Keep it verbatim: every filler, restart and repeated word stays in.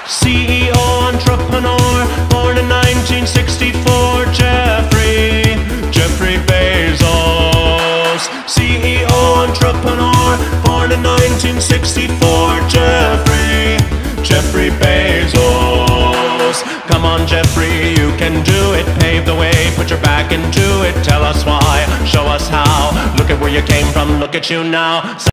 C E O entrepreneur, born in nineteen sixty-four, Jeffrey, Jeffrey Bezos. C E O entrepreneur, born in nineteen sixty-four, Jeffrey, Jeffrey Bezos. Come on, Jeffrey, you can do it. Pave the way, put your back into it. Tell us why, show us how. Look at where you came from, look at you now.